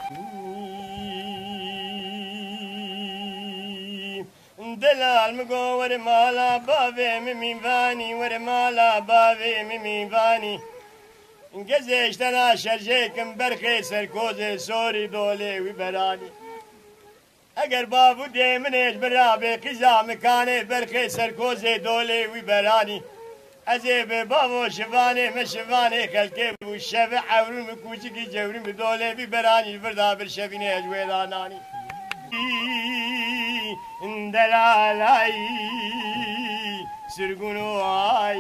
دلال مگو ور مالا باوی میوانی ور مالا باوی میوانی گزشتنا شرجکم برخی سرکوز سوری دوله وی برانی اگر بابو دیمنش برابه قیزا مکانه برخی سرکوز دوله وی برانی ازیب بابو شوانه مشوانه خلکه بو شب عورم کوچکی جورم دوله وی برانی بردا بر شبینه اجویدانانی دلالای سرگونو آی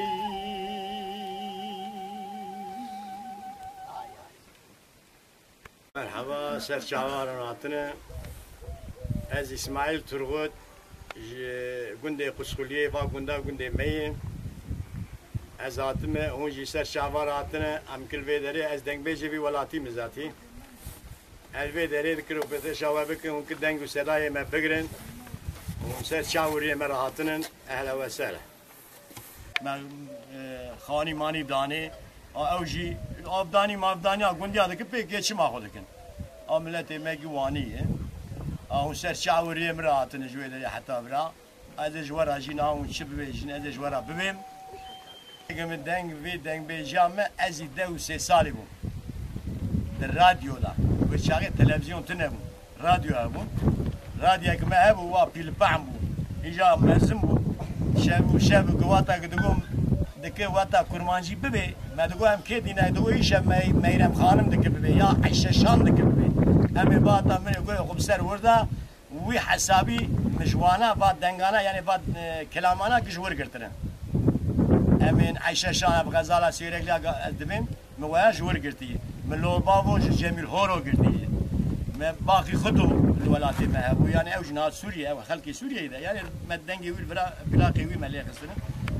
مرحبا سرچاواران هاتنه از اسماعیل ترغوت گنده قسخولیه و گنده مین از هاتمه اونجی سرچاوار هاتنه ام کلوه داره از دنگ بیجه بی ولاتی مزاتی الوی داره دکرو بده شاوه بکن اون که دنگ و سلایه ما بگرن اون سرچاوریه مرا هاتنن اهلا و سهلا من خانی مانی بدانه اوجی آبدانی مابدانی گندی آده که پیکی چی ما خود کن آملت مگی وانیه اون سرچاوریه مرا هاتنه جوی داره حتی برا از جوارا جینا اون چی ببیجین از جوارا ببیم اگه دنگ وی دنگ بیجامه از 2 سالی بود در رادیو دا و شاگه تلویزیون تنبو رادیو ابو رادیو که ما ابو وا پیل پام بو اینجا مزم بو شب گواتا کدوم دکه واتا کرمانجی ببی ما دگو هم که دینه دگو ایش میرم خانم دکه ببی یا عیشه شان دکه ببی امی باتا من گوی خوب سر ورده وی حسابی مجوانا بعد دنگانا یعنی بعد کلامانا کشور کرتن امین عیشه شان بغزالا سیرکلا دبیم مویا جور کرتی من لو بابو جميل هورو قردي ما باقي خدو الولاد ما هو يعني او جنات سوريا او خلق سوريا اذا يعني ما دنجي ويل بلاقي وي ما ليه خسنا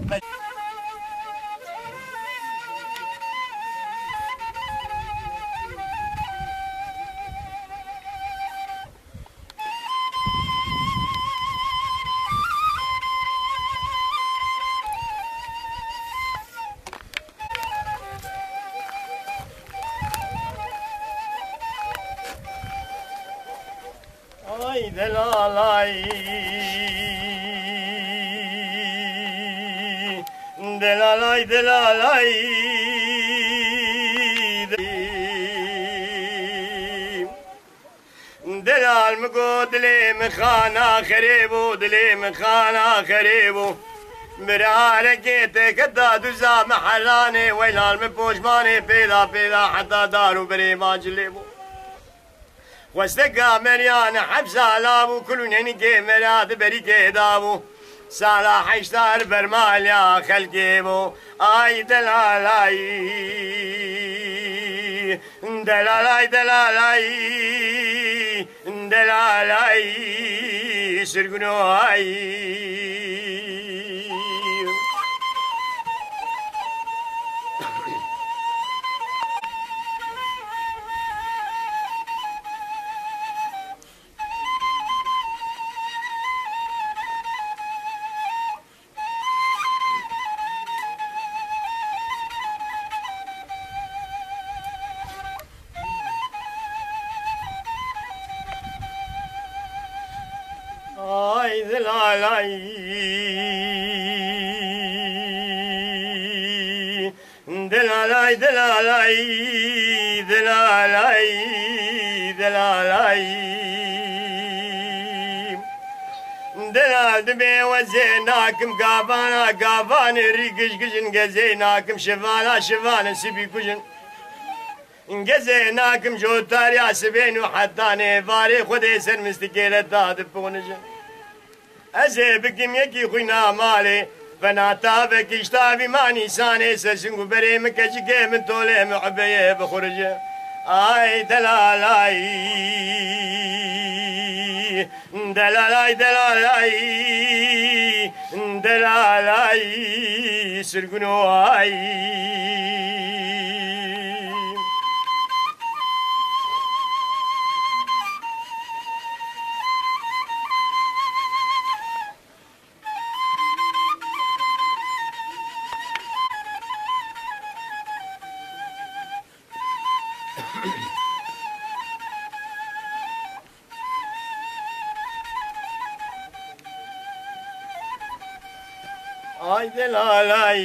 دلالای دلالای دلالای دلال مگو دلیم خانه خریبو دلیم خانه خریبو برارکت کدا دوزا محلانه ویلال مپوشمانه پیدا پیدا حتی دارو بری ماجلیبو واستقى مريان حبس علابو كل نيني مراد بريكي دابو صلاح اشتار برمال يا خلقيبو اي دلالاي دلالاي دلالاي دلالاي سرقنو اي دلالای دلالای دلالای دلالای دلالای دلال دبي وزيناكم قابانا قابان ريقش قشن قزيناكم شفانا شفانا سبي قشن قزيناكم جوتار يا سبين وحداني فاري خدي سر مستقيلة داد بونجن أزيبكم يكي خوينا مالي فناتا بكيش تابي ماني ساني سسنقو بري مكجي من طولي محبيه بخرجه آي دلالاي دلالاي دلالاي دلالاي سرقنو آي Ay delalay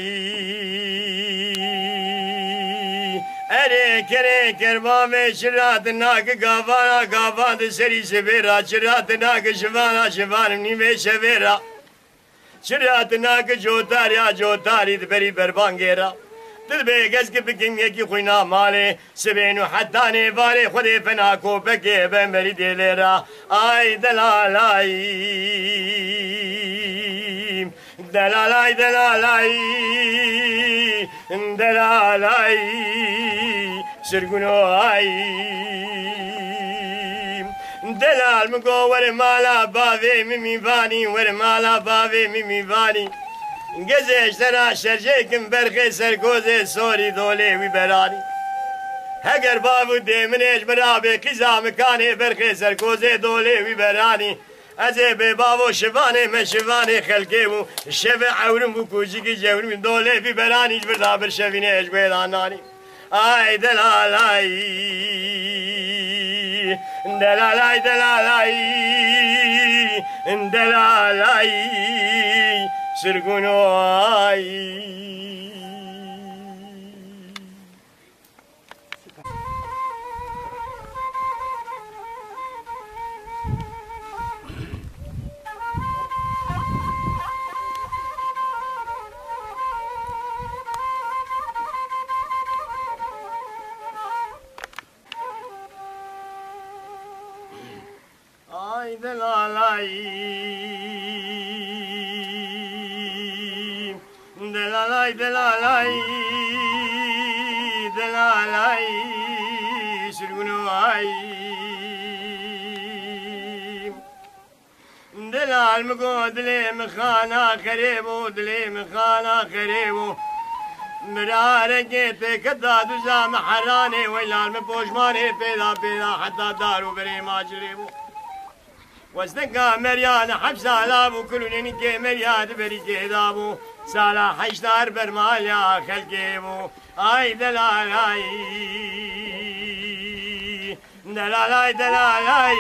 ere kere kerba ve şirat nak gavana gavan seri severa şirat nak şivana şivan ni ve severa şirat nak jotar ya jotari beri berbangera تلبي قزق بكم يجي خوينا مالي سبين وحداني فاري خذي فناكو بكي بمري ديليرا اي دلالاي دلالاي دلالاي دلالاي سرقنو اي دلال مقو ورمالا بافي ميمي فاني ورمالا بافي ميمي فاني گزشتنا شرجیکم برخی سرکوزه سوری دوله وی برانی هگر بابو دیمنش برابه قیزا مکانه برخی سرکوزه دوله وی برانی ازه به بابو شوانه من شوانه خلقه و شف عورم و کوچیکی جورم دوله وی برانی بردا بر شوینه بیدانانی آی دلالای دلالای دلالای دلالای سرگونو ay ay delalay delalay delalay delalay sürgünü ay delal mi go dilim khana karibu dilim khana karibu مراره که کدا دوزا محرانه ویلال می پوشمانه پیدا پیدا حتی دارو بری ماجری بو وزدقا مريان حبس علابو كلوني كي مريان بري كيدابو سالا حشدار برماليا خلقيبو اي دلالاي دلالاي دلالاي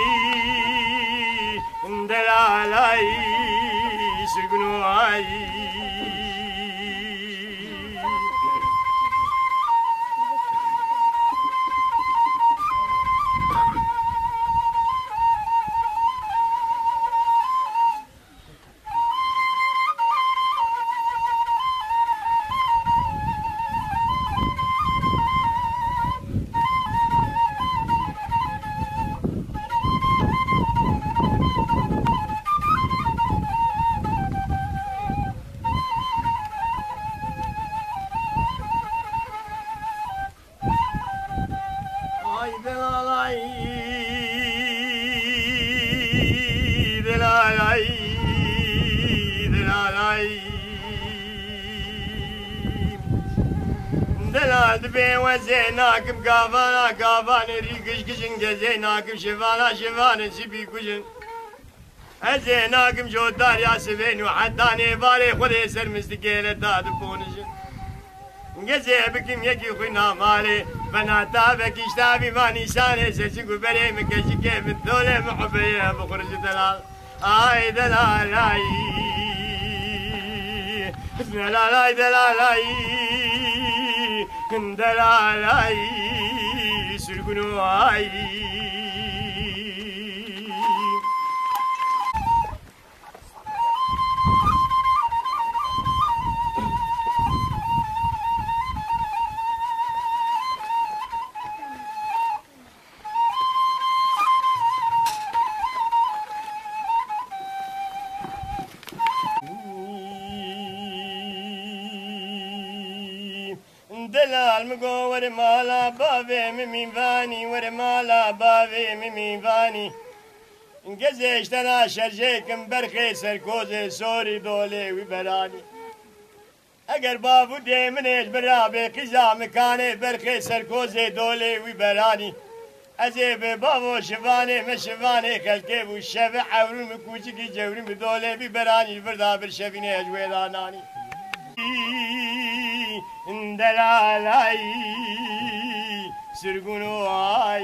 دلالاي سرقنو اي دلال بي وزيناكم قافانا قافانا ريقش قشن جزيناكم شفانا شفانا سبي كشن ازيناكم جودار يا سبين وحداني باري خذي سر مستقيلة داد بونشن قزي بكم يجي خوينا مالي بناتا بكي اشتابي ماني ساني سيسيقو بري مكشي كيف الدولة محبية بخرج دلال اي دلال اي دلال اي دلال اي دلالay sürgünü ay دلال مگو ور مالا باوی ممی وانی ور مالا باوی ممی وانی گزشتنا شرجیکم برخی سرکوز سوری دوله وی برانی اگر بابو دیمنش برابه قیزا مکانه برخی سرکوز دوله وی برانی ازی به بابو شوانه مشوانه خلقه بو شف عورم کوچی کی جورم دوله وی برانی بردا بر شفینه اجویدانانی دلالay sürgünü ay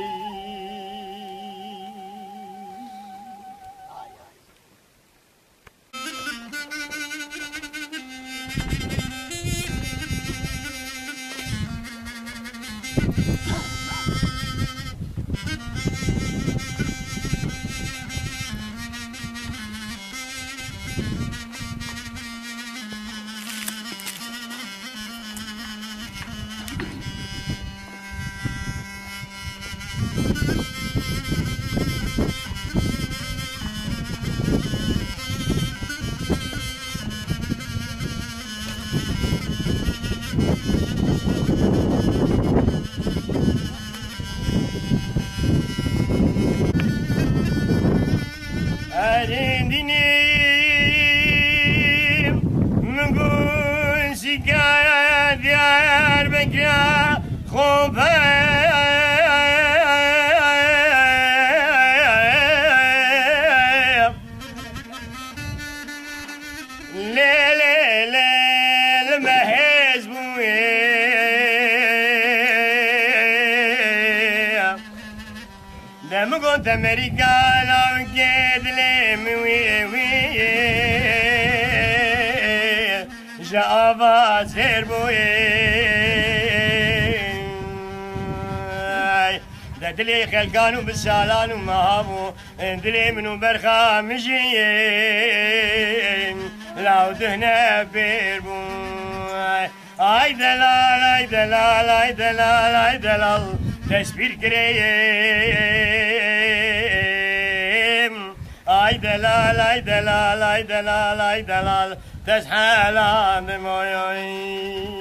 America, long get Java Zerboe دلي خلقانو بالسالانو مهابو دلي منو برخا مجيين لو دهنا بيربو اي دلال اي دلال اي دلال اي دلال تسبير كريم اي دلال اي دلال اي دلال اي دلال تسحلان مويوي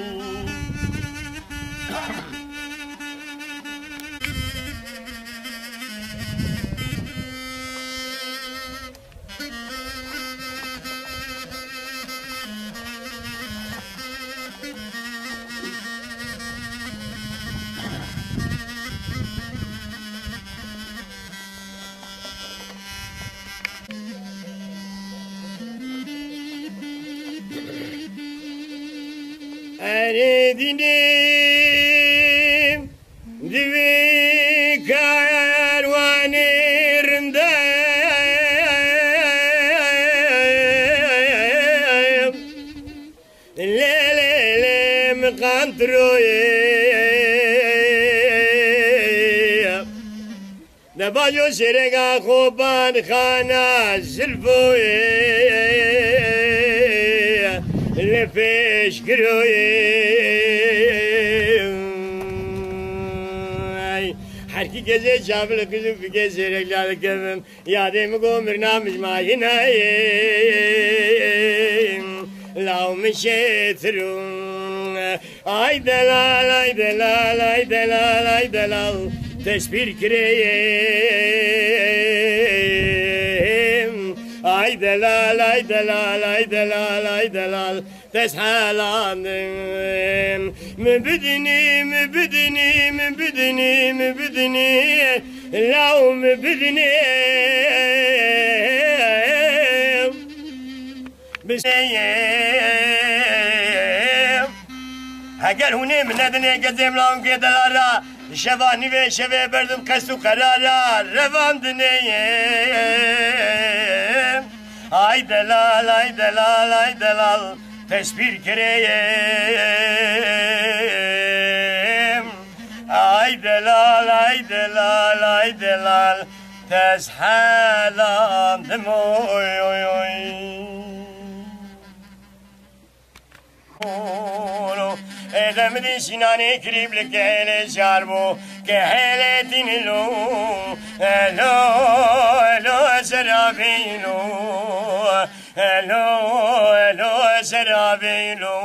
Eredinem divi karvanirindeyim Lelelem kantroyim Nebayo şerega koban khana zilfoyim Lepeş giroyim Herki geze çabılı kızım bir gezerek kevim Yademi gomir namış mayinayim Lavmi şetrum Ay delal ay delal ay delal ay delal Tesbir kireyim Ay delal ay delal ay delal ay delal Teshalandım Mübidini mübidini mübidini mübidini Lav mübidini Biseyim Eğer hune minedine gezem lav gedelara Şevani ve şeve berdim kastu karara Revan dineyim Ay delal ay delal ay delal Tesbir kereyim Ay delal ay delal ay delal Teshalandım oy oy oy Edemedin sinane kriblik hele şarbu Keheletin lo Elo elo serafilo Elo elo serafilo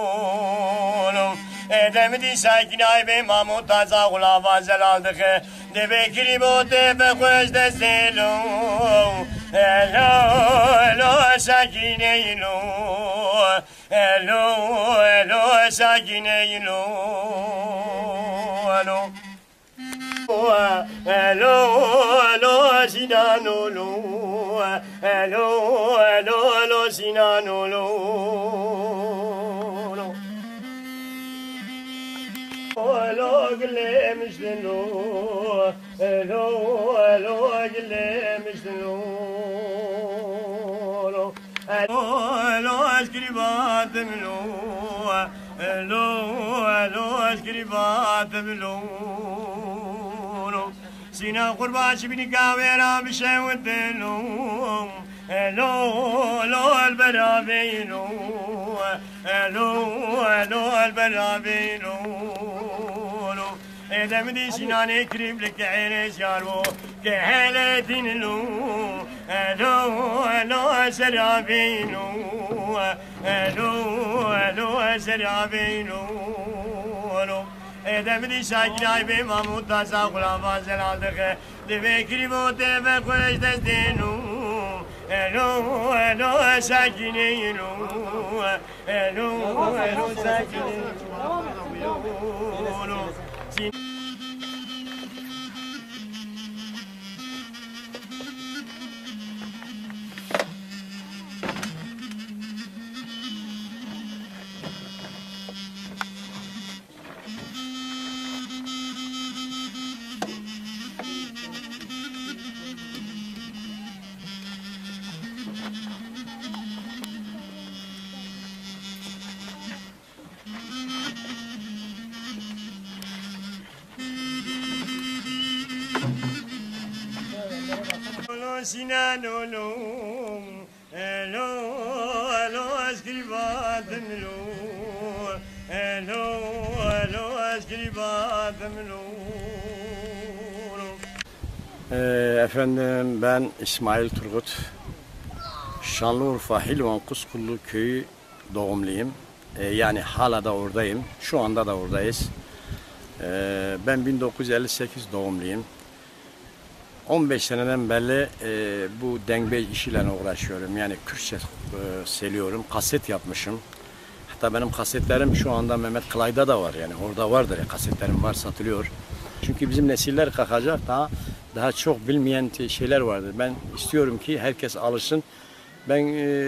Edemedin sakin ay be mamut taza gulava zelaldık De bekri bote be koş destelo Elo elo sakineylo Elo elo sakineylo Elo Elo elo sinanolo Elo elo elo sinanolo Elo glemiştin lo Elo elo glemiştin lo Elo elo escribatem lo Elo elo escribatem lo Sina kurban şibini kavera bir şey vedelo Elo elo el berabelo Elo elo el berabelo ادم دي سناني كريم لك عيني شاربو كهالتين لو الو الو سرابينو الو الو سرابينو الو ادم دي ساكناي به محمود تاسا غلام فاضل aldık devekri bu deve koş destinu الو الو ساكنين الو الو ساكنين Sinano lo, hello, hello, escribatem lo, hello, hello, escribatem lo. Efendim ben İsmail Turgut, Şanlıurfa Hilvan Kuzkullu köyü doğumluyum. Yani hala da oradayım, şu anda da oradayız. Ben 1958 doğumluyum. 15 seneden beri bu dengbej işiyle uğraşıyorum. Yani Kürtçe söylüyorum. Kaset yapmışım. Hatta benim kasetlerim şu anda Mehmet Kılay'da da var. Yani orada vardır. Kasetlerim var, satılıyor. Çünkü bizim nesiller kalkacak. Daha çok bilmeyen şeyler vardır. Ben istiyorum ki herkes alışsın. Ben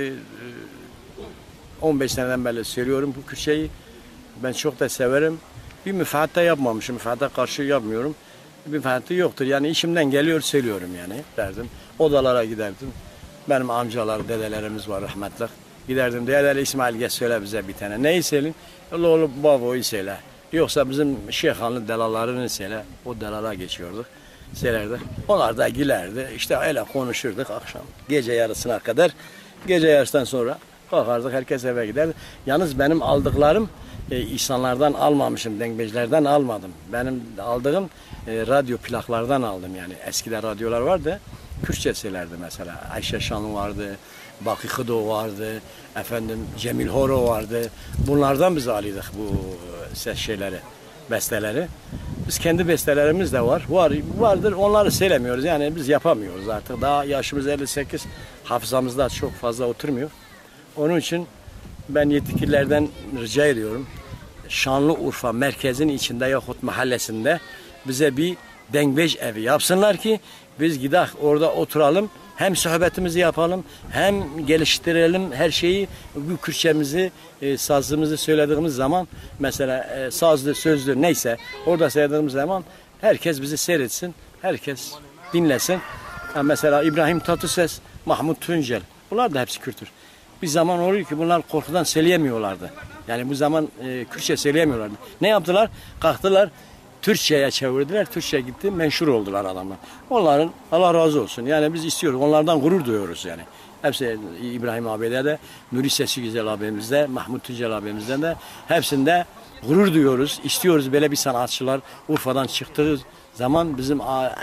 15 seneden beri söylüyorum bu Kürtçeyi. Ben çok da severim. Bir müfaatta yapmamışım. Müfaatta karşı yapmıyorum. Bir farkı yoktur. Yani işimden geliyor söylüyorum yani. Derdim. Odalara giderdim. Benim amcalar, dedelerimiz var rahmetli. Giderdim. Dedeli İsmail gel söyle bize bir tane. Neyi söyleyin? Oğlum babayı söyle. Yoksa bizim Şeyhanlı delalarını söyle. O delala geçiyorduk. Söylerdi. Onlar da gülerdi. İşte öyle konuşurduk akşam. Gece yarısına kadar. Gece yarısından sonra kalkardık. Herkes eve giderdi. Yalnız benim aldıklarım insanlardan almamışım. Dengbejlerden almadım. Benim aldığım radyo plaklardan aldım yani. Eskide radyolar vardı. Kürtçe söylerdi mesela. Ayşe Şanlı vardı. Baki Hıdo vardı. Efendim Cemil Horo vardı. Bunlardan biz alıyorduk bu ses şeyleri, besteleri. Biz kendi bestelerimiz de vardır. Onları söylemiyoruz. Yani biz yapamıyoruz artık. Daha yaşımız 58. Hafızamızda çok fazla oturmuyor. Onun için ben yetkililerden rica ediyorum. Şanlıurfa merkezin içinde yahut mahallesinde bize bir dengbej evi yapsınlar ki biz gidelim orada oturalım. Hem sohbetimizi yapalım hem geliştirelim her şeyi. Bu Kürtçemizi, sazımızı söylediğimiz zaman mesela sazlı, sözlü neyse orada söylediğimiz zaman herkes bizi seyretsin. Herkes dinlesin. Mesela İbrahim Tatlıses, Mahmut Tuncel. Bunlar da hepsi Kürttür. Bir zaman oluyor ki bunlar korkudan söyleyemiyorlardı. Yani bu zaman Kürtçe söyleyemiyorlardı. Ne yaptılar? Kalktılar, Türkçe'ye çevirdiler. Türkçe gitti, menşur oldular adamlar. Onların Allah razı olsun. Yani biz istiyoruz. Onlardan gurur duyuyoruz yani. Hepsi İbrahim abi'de de, Nuri Sesi Güzel abimizde, Mahmut Tuncel abimizden de hepsinde gurur duyuyoruz. İstiyoruz böyle bir sanatçılar Urfa'dan çıktığı zaman bizim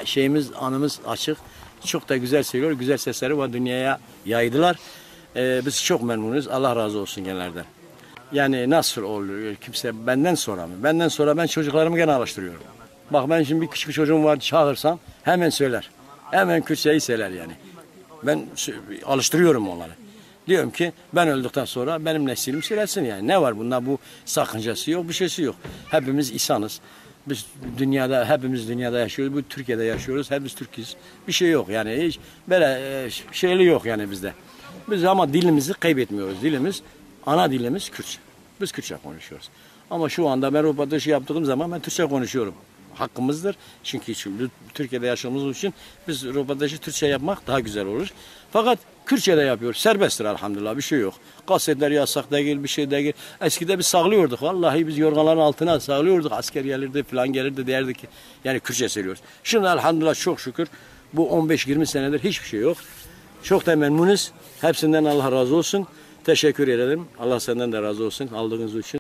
anımız açık. Çok da güzel söylüyor. Güzel sesleri var, dünyaya yaydılar. Biz çok memnunuz. Allah razı olsun genellerden. Yani nasıl oluyor kimse benden sonra mı? Benden sonra ben çocuklarımı gene alıştırıyorum. Bak ben şimdi bir küçük çocuğum var çağırsam hemen söyler. Hemen Kürtçeyi söyler yani. Ben alıştırıyorum onları. Diyorum ki ben öldükten sonra benim neslim söylesin yani. Ne var bunda bu sakıncası yok bir şeysi yok. Hepimiz insanız. Biz hepimiz dünyada yaşıyoruz. Bu Türkiye'de yaşıyoruz. Hepimiz Türk'üz. Bir şey yok yani hiç böyle şeyli yok yani bizde. Biz ama dilimizi kaybetmiyoruz. Ana dilimiz Kürtçe. Biz Kürtçe konuşuyoruz. Ama şu anda ben röportajı yaptığım zaman ben Türkçe konuşuyorum. Hakkımızdır. Çünkü Türkiye'de yaşadığımız için biz röportajı Türkçe yapmak daha güzel olur. Fakat Kürtçe'de yapıyoruz. Serbesttir elhamdülillah. Bir şey yok. Kasetler yasak değil, bir şey değil. Eskide biz sağlıyorduk. Vallahi biz yorganların altına sağlıyorduk. Asker gelirdi falan gelirdi derdi ki. Yani Kürtçe söylüyoruz. Şimdi elhamdülillah çok şükür bu 15-20 senedir hiçbir şey yok. Çok da memnunuz. Hepsinden Allah razı olsun. Teşekkür ederim. Allah senden de razı olsun aldığınız için.